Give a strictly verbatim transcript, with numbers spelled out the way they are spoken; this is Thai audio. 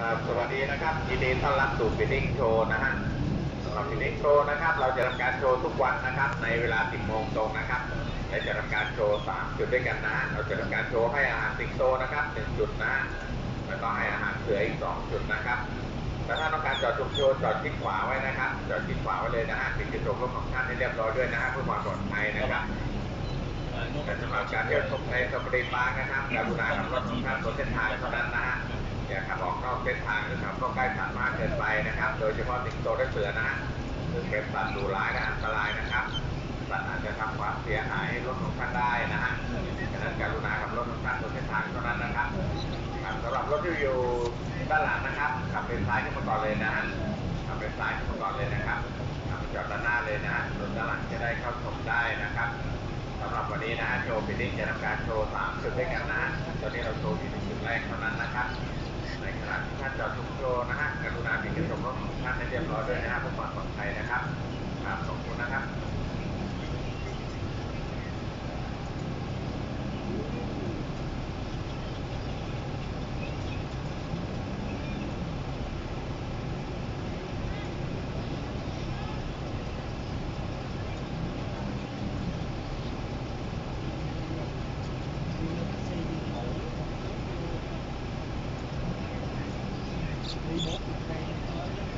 สวัสดีนะครับยินดีต้อนรับสู่ฟิตติ้งโชว์นะฮะสำหรับฟิตติ้งโชว์นะครับเราจะทำการโชว์ทุกวันนะครับในเวลาสิบโมงตรงนะครับและจะทำการโชว์สามจุดด้วยกันนะเราจะทำการโชว์ให้อาหารสิงโตนะครับหนึ่งจุดนะแล้วก็ให้อาหารเสืออีกสองจุดนะครับแต่ถ้าต้องการจอดจุดโชว์จอดชิดขวาไว้นะครับจอดชิดขวาไว้เลยนะฮะปิดกระจกรถของท่านให้เรียบร้อยด้วยนะฮะเพื่อความปลอดภัยนะครับแต่สำหรับการเดินชมในสปรีปาร์คนะครับกรุณาขับรถของท่านบนเส้นทางเท่านั้นนะฮะอย่าขับออกนอกเส้นทางหรือขับเข้าใกล้สัตว์มากเกินไปนะครับโดยเฉพาะสิงโตและเสือนะฮะซึ่งเป็นสัตว์ดุร้ายและอันตรายนะครับสัตว์อาจจะทำความเสียหายให้รถของท่านได้นะฮะฉะนั้นกรุณาขับรถของท่านบนเส้นทางเท่านั้นนะครับสำหรับรถที่อยู่ด้านหลังนะครับขับเลนซ้ายขึ้นมาก่อนเลยนะฮะขับเลนซ้ายขึ้นมาก่อนเลยนะครับขับจอดด้านหน้าเลยนะฮะรถด้านหลังจะได้เข้าชมได้นะครับสำหรับวันนี้นะฮะโชว์ฟิตติ้งจะทำการโชว์สามจุดด้วยกันนะตอนนี้เราโชว์ที่หนึ่งจุดแรกเท่านั้นนะครับในขณะที่ท่านจอดทุกโชว์นะฮะกรุณาปิดกระจกรถของท่านให้เรียบร้อยด้วยนะฮะเพื่อความปลอดภัยนะครับครับขอบคุณนะครับรีโมทอยู่ใน